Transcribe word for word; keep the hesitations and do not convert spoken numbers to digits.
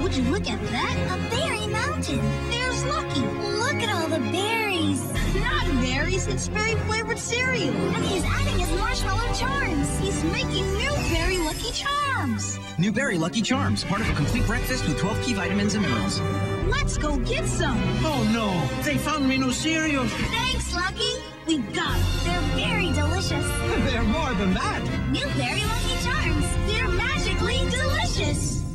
Would you look at that? A berry mountain. There's Lucky. Look at all the berries. Not berries, it's berry-flavored cereal. And he's adding his marshmallow charms. He's making new Berry Lucky Charms. New Berry Lucky Charms, part of a complete breakfast with twelve key vitamins and minerals. Let's go get some. Oh, no. They found me no cereal. Thanks, Lucky. We got them. They're very delicious. They're more than that. New Berry Lucky Charms. They're magically delicious.